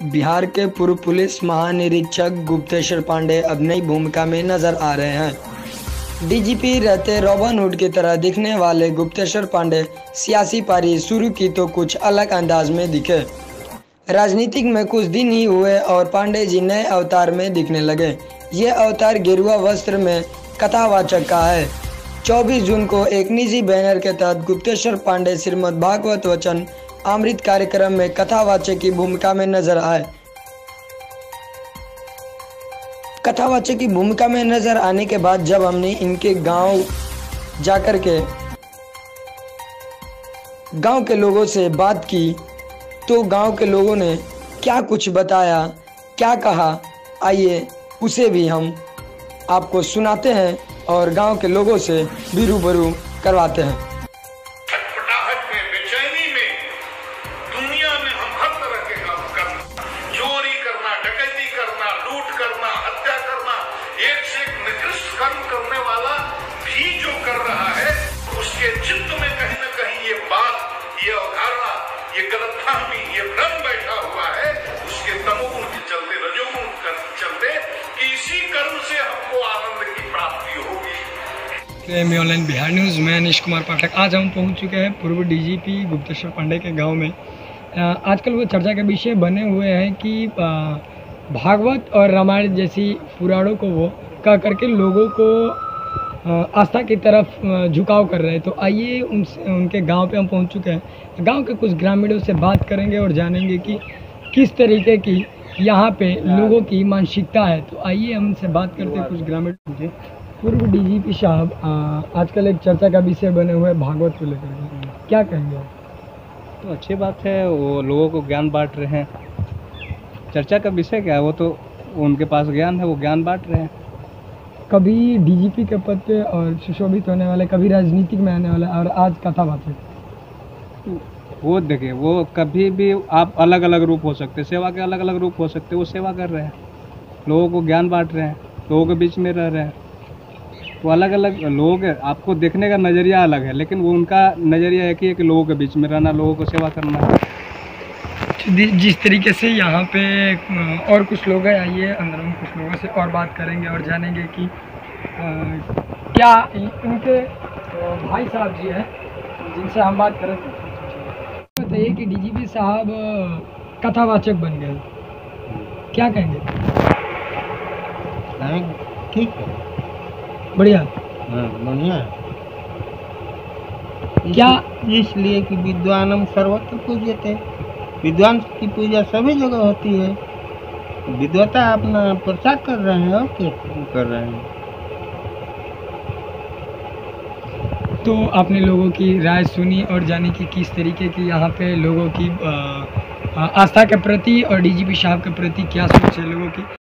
बिहार के पूर्व पुलिस महानिरीक्षक गुप्तेश्वर पांडे अब नई भूमिका में नजर आ रहे हैं। डीजीपी रहते रॉबिनहुड की तरह दिखने वाले गुप्तेश्वर पांडे सियासी पारी शुरू की तो कुछ अलग अंदाज में दिखे। राजनीतिक में कुछ दिन ही हुए और पांडे जी नए अवतार में दिखने लगे। ये अवतार गेरुआ वस्त्र में कथावाचक का है। 24 जून को एक निजी बैनर के तहत गुप्तेश्वर पांडे श्रीमद् भागवत वचन अमृत कार्यक्रम में कथावाचक की भूमिका में नजर आए। कथावाचक की भूमिका में नजर आने के बाद जब हमने इनके गांव जाकर के गांव के लोगों से बात की तो गांव के लोगों ने क्या कुछ बताया, क्या कहा, आइए उसे भी हम आपको सुनाते हैं और गांव के लोगों से भी रूबरू करवाते हैं। छटपटाहट में, बेचैनी में, दुनिया में हम हर तरह के काम करना, चोरी करना, डकैती करना, लूट करना, हत्या करना, एक से एक निकृष्ट कर्म करने वाला भी जो कर रहा है, उसके चित्त में कहीं न कहीं ये बात, ये अवधारणा, ये गलतफहमी, ये भ्रम बैठा हुआ है। उसके तमोगुण के चलते, रजोगुण के चलते कि इसी कर्म से हमको आनंद की प्राप्ति होगी। मैं ऑनलाइन बिहार न्यूज़ में अनिश कुमार पाठक। आज हम पहुंच चुके हैं पूर्व डीजीपी गुप्तेश्वर पांडे के गांव में। आजकल वो चर्चा के विषय बने हुए हैं कि भागवत और रामायण जैसी पुराणों को वो कह करके लोगों को आस्था की तरफ झुकाव कर रहे हैं। तो आइए उनके गांव पे हम पहुंच चुके हैं। गांव के कुछ ग्रामीणों से बात करेंगे और जानेंगे कि किस तरीके की यहाँ पे लोगों की मानसिकता है। तो आइए हम उनसे बात करते हैं। कुछ ग्रामीण पूर्व डीजीपी साहब, आजकल एक चर्चा का विषय बने हुए भागवत को लेकर क्या कहेंगे? तो अच्छी बात है, वो लोगों को ज्ञान बांट रहे हैं। चर्चा का विषय क्या है, वो तो उनके पास ज्ञान है, वो ज्ञान बांट रहे हैं। कभी डीजीपी के पद पे और सुशोभित होने वाले, कभी राजनीतिक में आने वाले और आज कथावाचक। वो देखिए, वो कभी भी आप अलग अलग रूप हो सकते, सेवा के अलग अलग रूप हो सकते। वो सेवा कर रहे हैं, लोगों को ज्ञान बांट रहे हैं, लोगों के बीच में रह रहे हैं। वो अलग अलग लोग, आपको देखने का नज़रिया अलग है, लेकिन वो उनका नज़रिया एक ही है कि लोगों के बीच में रहना, लोगों को सेवा करना। जिस तरीके से यहाँ पे और कुछ लोग हैं, आइए अंदर हम कुछ लोगों से और बात करेंगे और जानेंगे कि क्या इनके भाई साहब जी हैं जिनसे हम बात करेंगे। बताइए कि डीजीपी साहब कथावाचक बन गए, क्या कहेंगे? ठीक है, बढ़िया। बढ़िया। क्या इसलिए कि विद्वानम सर्वत्र पूज्यते, विद्वान की पूजा सभी जगह होती है। विद्वता अपना प्रचार कर रहे हैं और क्या कर रहे हैं। तो आपने लोगों की राय सुनी और जानी कि किस तरीके की यहाँ पे लोगों की आस्था के प्रति और डीजीपी साहब के प्रति क्या सोच है लोगों की।